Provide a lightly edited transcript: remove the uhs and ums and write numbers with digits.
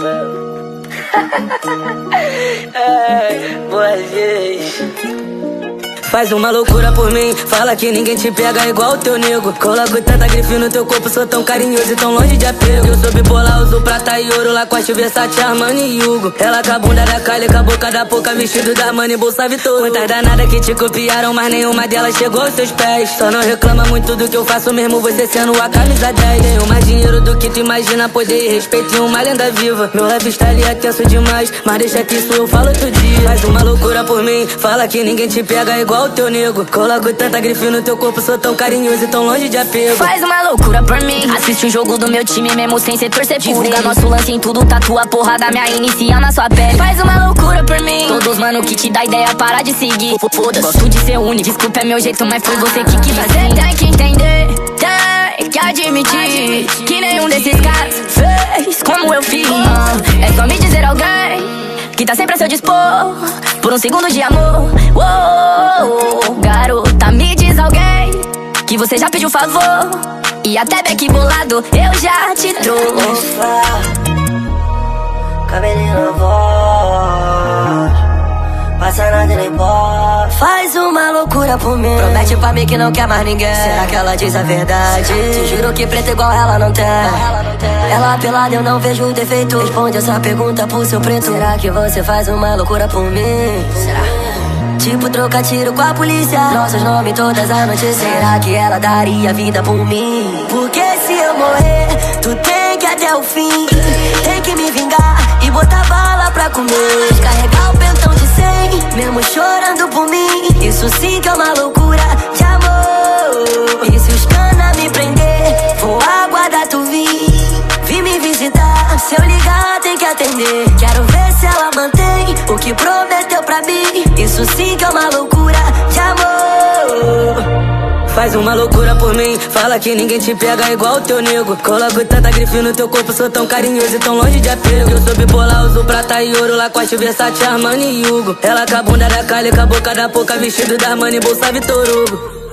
Boa, gente. Faz uma loucura por mim, fala que ninguém te pega igual o teu nego. Coloco tanta grife no teu corpo, sou tão carinhoso e tão longe de apego. Eu sou bipolar, uso prata e ouro, Lacoste, Versace, Armani e Hugo. Ela com a bunda da Kylie, com a boca da Poca, vestido da Armani, bolsa Vitor. Quantas danadas que te copiaram, mas nenhuma delas chegou aos seus pés. Só não reclama muito do que eu faço mesmo, você sendo a camisa 10. Tenho mais dinheiro do que tu imagina, poder e respeito e uma lenda viva. Meu lifestyle é tenso demais, mas deixa que isso eu falo outro dia. Faz uma loucura por mim, fala que ninguém te pega igual o teu nego. Coloco tanta grife no teu corpo, sou tão carinhoso e tão longe de apego. Faz uma loucura por mim, assiste o jogo do meu time mesmo sem ser torcer por ele. Divulga nosso lance em tudo, tatua a porra da minha inicial na sua pele. Faz uma loucura por mim, todos mano que te dá ideia, para de seguir. Foda-se, gosto de ser único, desculpa é meu jeito, mas foi você que quis assim. Você tem que entender, tem que admitir que nenhum desses caras fez como eu fiz. É só me dizer alguém que tá sempre a seu dispor, por um segundo de amor. Garota, me diz alguém que você já pediu favor, e até beck bolado eu já te trouxe. Cabelinho na voz, passa nada nem pode. Faz uma loucura por mim, promete pra mim que não quer mais ninguém. Será que ela diz a verdade? Te juro que preto igual ela não tem. Ela pelada eu não vejo defeito, responde essa pergunta pro seu preto. Será que você faz uma loucura por mim? Será? Tipo trocar tiro com a polícia, nossos nomes todas as notícias. Será que ela daria vida por mim? Porque se eu morrer, tu tem que ir até o fim. Tem que me vingar e botar bala pra comer. Carregar o pentão de 100, mesmo chorando por mim. Isso sim que é uma loucura de amor. E se os cana me prender, vou aguardar tu vir. Vim me visitar, se eu ligar tem que atender. Quero ver se ela mantém o que prometeu pra mim. Isso sim que é uma loucura de amor. Faz uma loucura por mim, fala que ninguém te pega igual o teu nego. Coloco tanta grife no teu corpo, sou tão carinhoso e tão longe de apego. Eu sou bipolar, uso prata e ouro, Lacoste, Versace, Armani e Hugo. Ela com a bunda da Kylie, com a boca da Poca, vestido da Armani, bolsa Vitor Hugo.